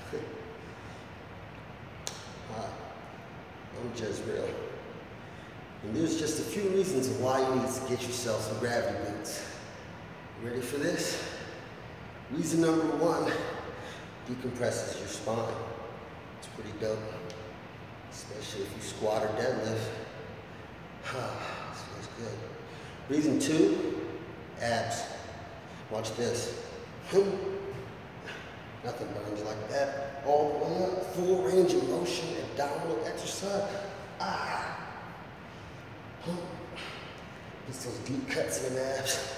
Hi, I'm Jezreel, and there's just a few reasons why you need to get yourself some gravity boots. Ready for this? Reason number one, decompresses your spine. It's pretty dope, especially if you squat or deadlift. This feels good. Reason two, abs. Watch this. Nothing burns like that. All the way up, full range of motion, abdominal exercise. Gets those deep cuts in the abs.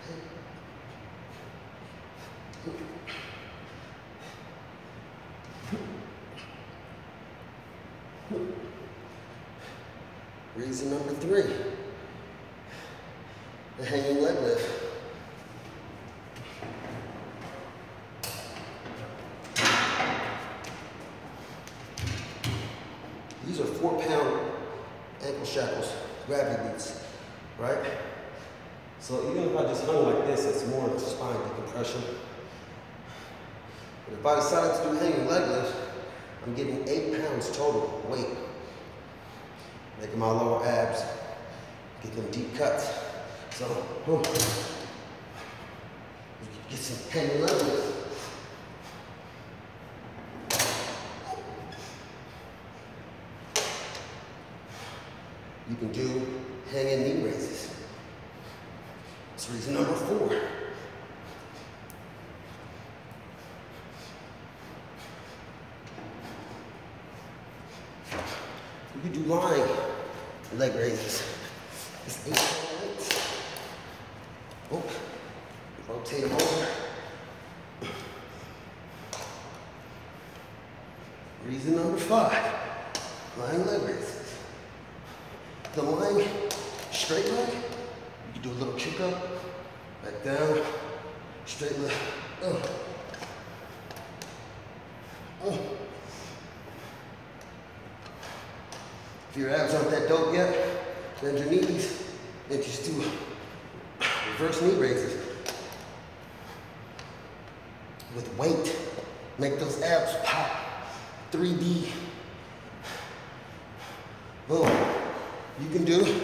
Reason number three, the hanging leg lift. These are 4-pound ankle shackles, gravity boots, right? So even if I just hung like this, it's more spine decompression. But if I decided to do hanging leg lift, I'm getting 8 pounds total weight, making my lower abs, get them deep cuts. So, get some hanging leg lift. You can do hanging knee raises. That's reason number four. You can do lying leg raises. It's 8 pounds. Oh, rotate them over. Reason number five, lying leg raises. The lying straight leg, you can do a little kick up, back down, straight leg. If your abs aren't that dope yet, bend your knees and just do reverse knee raises. With weight, make those abs pop. 3D. Boom. You can do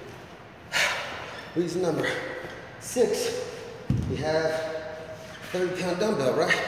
reason number 6. You have 30-pound dumbbell, right?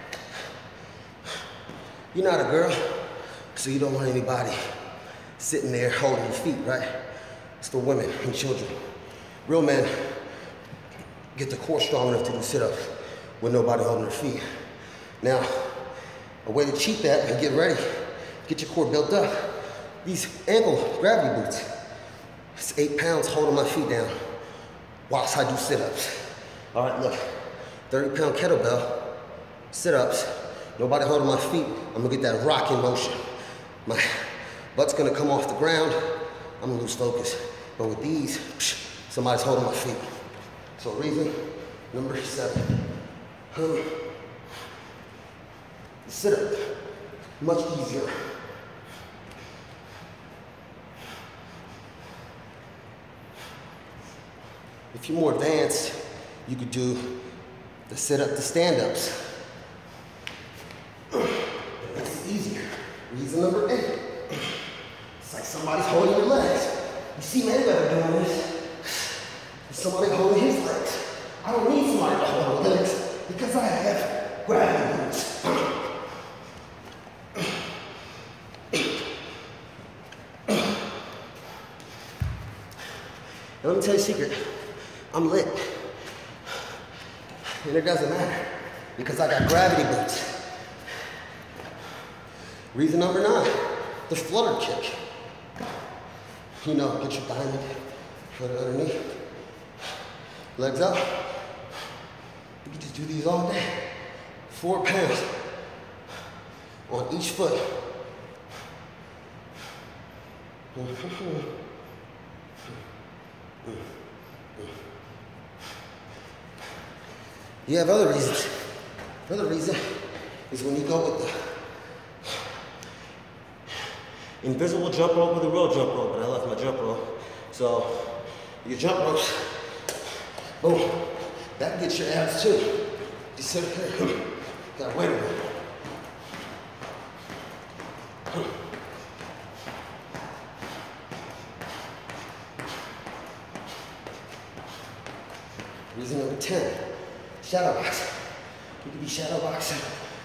You're not a girl, so you don't want anybody sitting there holding your feet, right? It's for women and children. Real men get the core strong enough to do sit-ups with nobody holding their feet. Now, a way to cheat that and get ready, get your core built up, these ankle gravity boots. It's 8 pounds holding my feet down whilst I do sit-ups. All right, look, 30-pound kettlebell, sit-ups, nobody holding my feet. I'm gonna get that rocking motion. My butt's gonna come off the ground. I'm gonna lose focus. But with these, somebody's holding my feet. So reason number 7. Sit-up, much easier. If you're more advanced, you could do the sit-up to stand-ups. It's easier. Reason number 8. It's like somebody's holding your legs. You see Mayweather doing this. Somebody holding his legs. I don't need somebody to hold my legs because I have gravity boots. And let me tell you a secret. I'm lit. And it doesn't matter because I got gravity boots. Reason number 9, the flutter kick. You know, get your diamond, put it underneath, legs up. You can just do these all day. 4 pounds on each foot. You have other reasons. Another reason is when you go with the invisible jump rope with a real jump rope, and I left my jump rope. So your jump ropes, boom, that gets your abs too. Just sit here, got weight on it. Reason number 10, shadow box. You can be shadow boxing.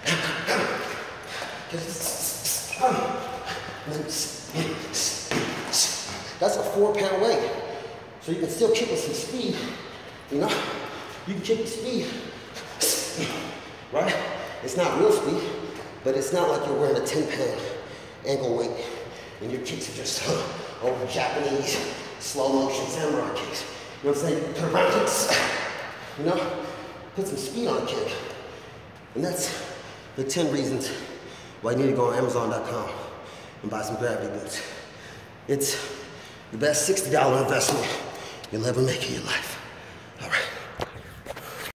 That's a 4-pound weight. So you can still kick with some speed, you know? You can kick with speed, right? It's not real speed, but it's not like you're wearing a 10-pound ankle weight and your kicks are just over Japanese slow motion samurai kicks. You know what I'm saying? Turn around kicks, you know? Put some speed on a kick. And that's the 10 reasons why you need to go on Amazon.com and buy some gravity boots. It's the best $60 investment you'll ever make in your life.